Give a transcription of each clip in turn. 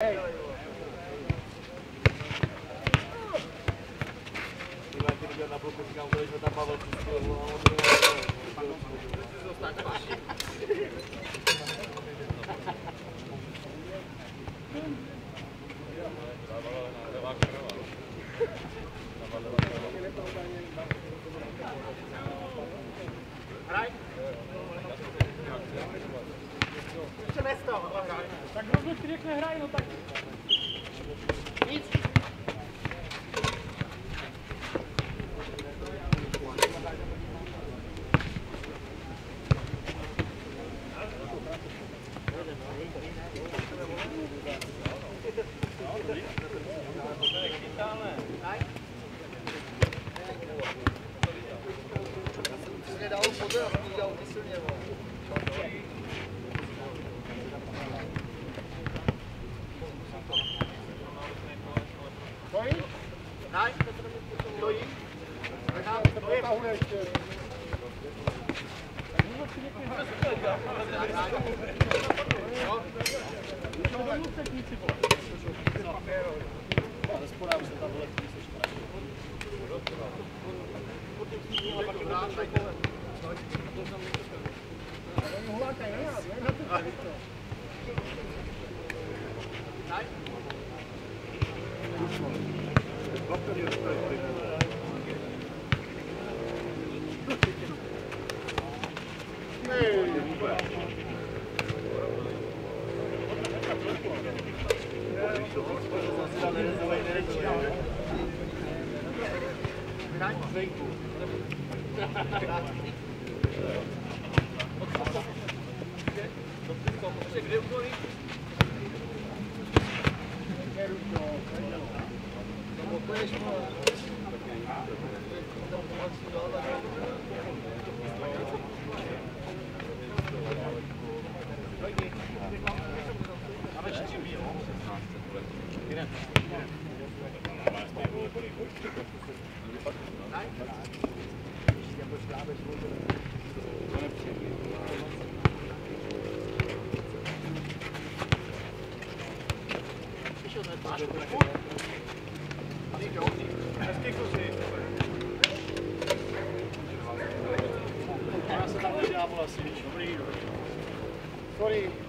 Na bloku říkám, že jsme tam Pavel pustil, Hraj! Ještě nestav, hraj. Tak kdo ti řekne hraj, no tak... Nic! Sorry.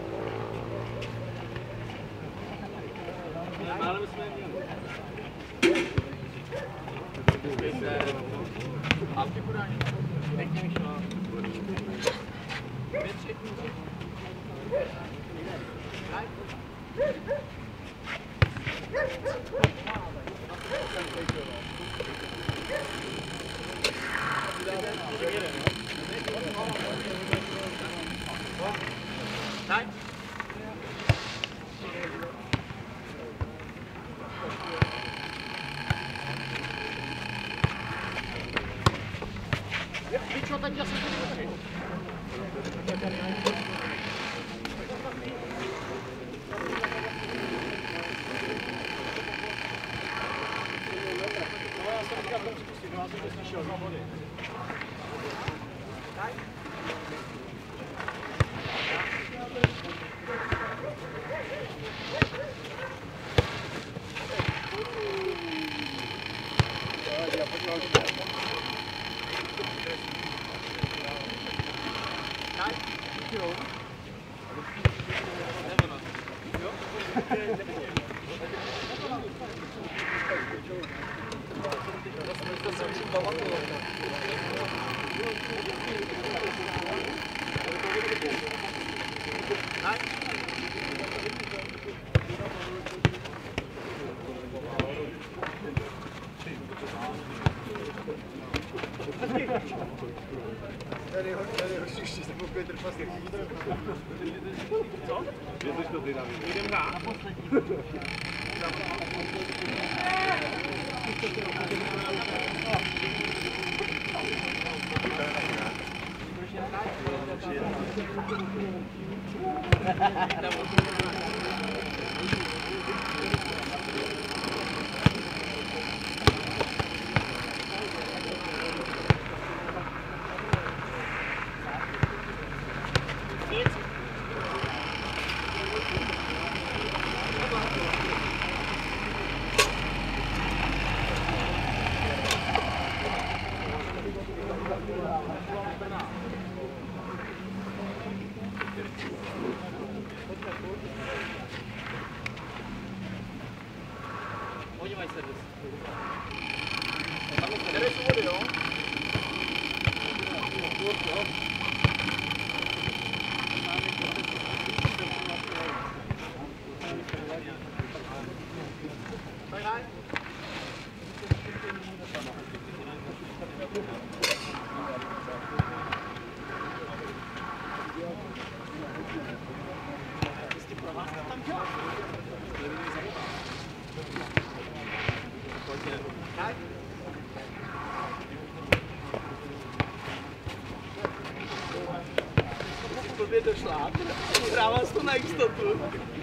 Málem jsme Alky podání. Pěkně mi šlo. 2-3. Jdeš u vody, jo? Hej. Tobě došla, hrával jsi to na jistotu.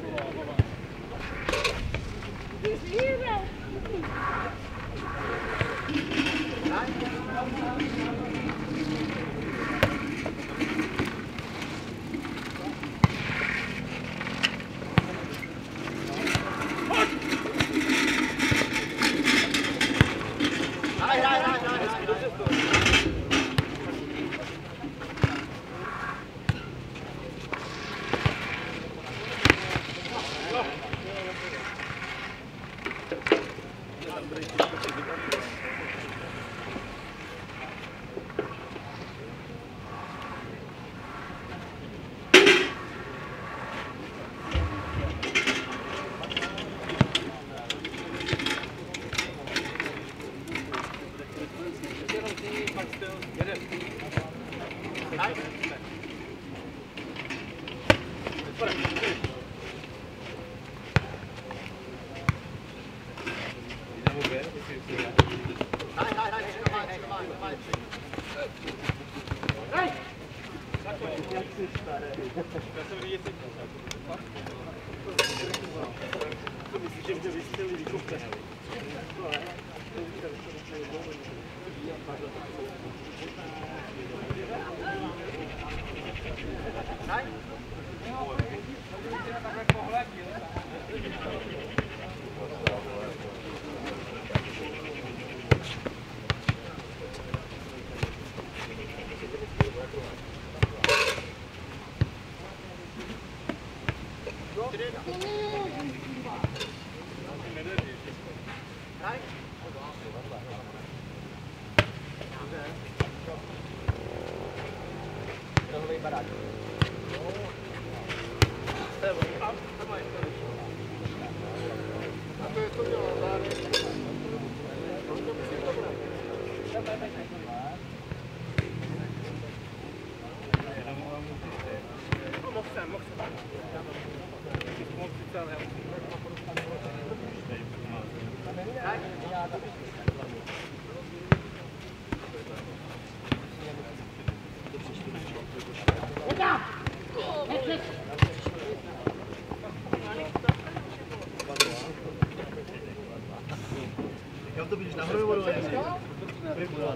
Kam to vidíš nahoru nebo dole? První 2,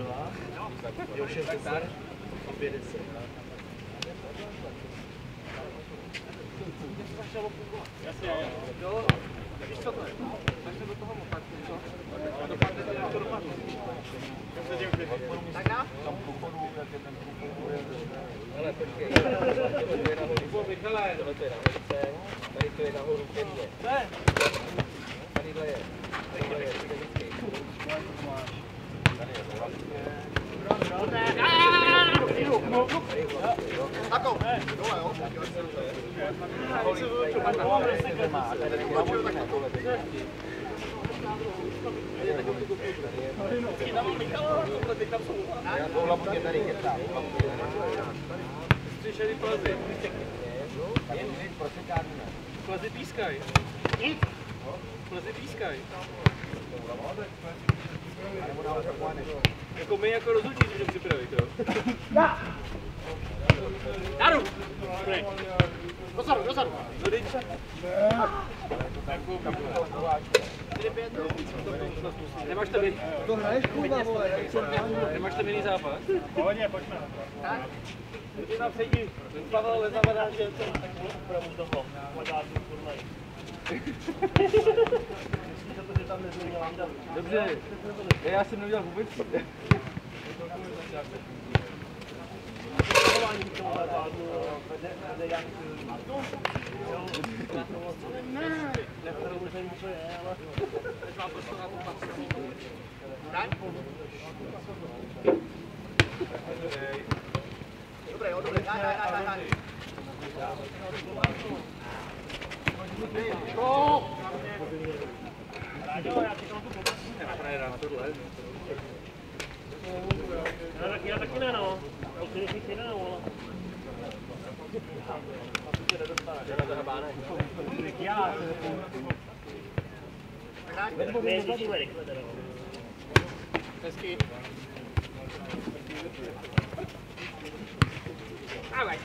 jo 60 a 50. Jasně, jo. Víš co to je? Tak se do toho motat, co? A dopadne to, jak to dopadne. Tak dá? Tam průchodu, jak je ten průchod. Hele, počkej, Michale, tohle to je nahoře, tady to je nahoru ke mně. Tadyhle je, fyzický. Tady je vlastně. Tako, dole jo. Plazy pískaj. Plazy pískaj. Jako my jako rozhodčí můžeme připravit, jo? Daru! Dozadu! No teď. Nemáš tam jiný? To hraješ kurva, vole, Nemáš tam jiný zápas? Pohodně, pojďme. Ty tam sedí, Pavel neznamená, že to tak opravdu toho. Dobře, já jsem neudělal vůbec. Teď mám prostě na to Dobré, jo, dobré, daj. Ráďo, já ti tam tu pomoci. Já taky ne, no. Já už si nic jiného, ale... Já nejezdíme rychle teda. Hezky. Ahoj.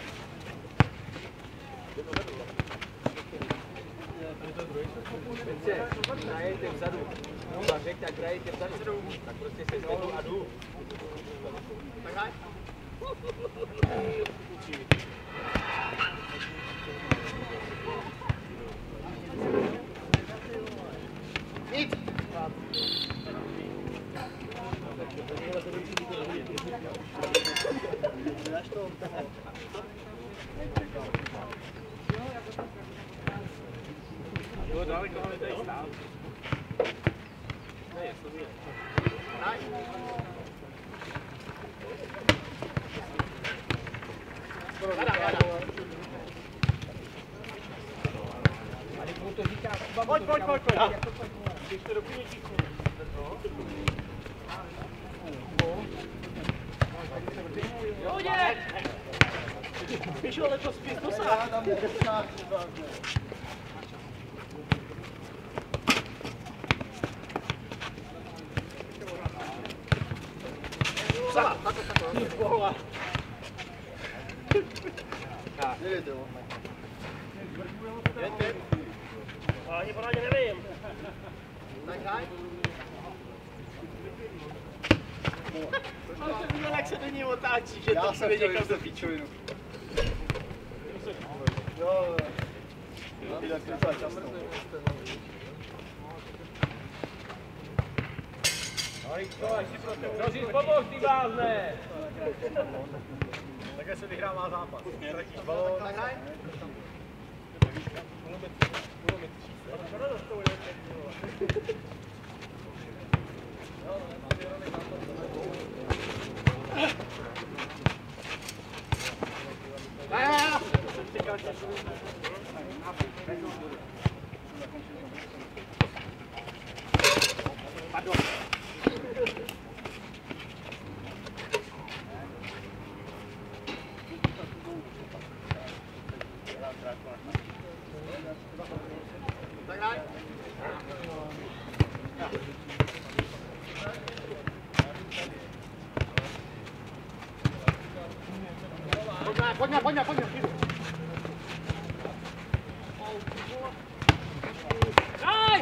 Petře, hrajete vzadu. No, řekte, jak hrajete vzadu, tak prostě se zvednu a jdu. Tak hraj. Nic. Jo, daleko, ale tady stál. Ne, to je. Hraj. Pojď. Když to doplní číslo. Hodě! Píšu, ale to spíš dosáh. Takhle. Nevěděl. Ani pořádně nevím. Tak hraj. Ale jsem viděl, jak se do ní otáčí, že Já to jsem přijde chtěl někam jít do do píčovinu. Jo. Jinak to často. Prosím, pomož, ty blázne! Také se vyhrává zápas. Tratíš balón. Tak hraj. Tak hraj. Pojďme. Daj!